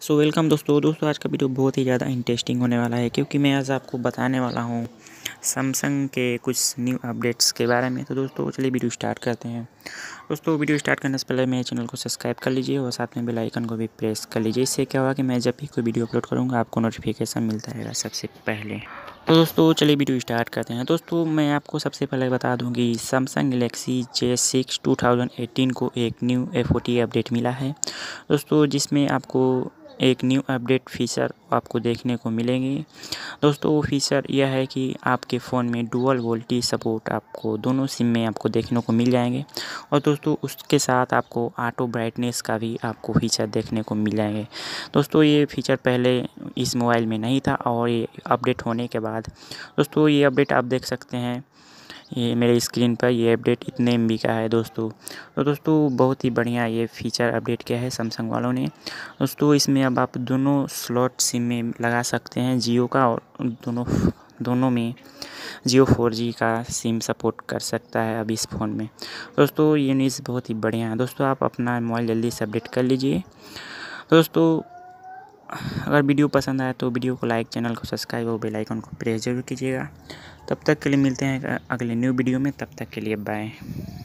Welcome दोस्तों आज का वीडियो बहुत ही ज़्यादा इंटरेस्टिंग होने वाला है क्योंकि मैं आज आपको बताने वाला हूँ सैमसंग के कुछ न्यू अपडेट्स के बारे में। तो दोस्तों चलिए वीडियो स्टार्ट करते हैं। दोस्तों वीडियो स्टार्ट करने से पहले मेरे चैनल को सब्सक्राइब कर लीजिए और साथ में बेल आइकन को भी प्रेस कर लीजिए। इससे क्या होगा कि मैं जब भी कोई वीडियो अपलोड करूँगा आपको नोटिफिकेशन मिलता रहेगा सबसे पहले। तो दोस्तों चलिए वीडियो स्टार्ट करते हैं। दोस्तों मैं आपको सबसे पहले बता दूं कि सैमसंग गैलेक्सी J6 2018 को एक न्यू FOT अपडेट मिला है दोस्तों, जिसमें आपको एक न्यू अपडेट फीचर आपको देखने को मिलेंगे। दोस्तों वो फीचर यह है कि आपके फ़ोन में डुअल वोल्टी सपोर्ट आपको दोनों सिम में आपको देखने को मिल जाएंगे और दोस्तों उसके साथ आपको ऑटो ब्राइटनेस का भी आपको फीचर देखने को मिल जाएंगे। दोस्तों ये फीचर पहले इस मोबाइल में नहीं था और ये अपडेट होने के बाद दोस्तों ये अपडेट आप देख सकते हैं। ये मेरे स्क्रीन पर ये अपडेट इतने MB का है दोस्तों। तो दोस्तों बहुत ही बढ़िया ये फीचर अपडेट किया है सैमसंग वालों ने। दोस्तों इसमें अब आप दोनों स्लॉट सिम में लगा सकते हैं जियो का, और दोनों में जियो 4G का सिम सपोर्ट कर सकता है अब इस फ़ोन में। दोस्तों ये न्यूज़ बहुत ही बढ़िया है। दोस्तों आप अपना मोबाइल जल्दी से अपडेट कर लीजिए। दोस्तों अगर वीडियो पसंद आए तो वीडियो को लाइक, चैनल को सब्सक्राइब और बेल आइकन को प्रेस जरूर कीजिएगा। तब तक के लिए मिलते हैं अगले न्यू वीडियो में। तब तक के लिए बाय।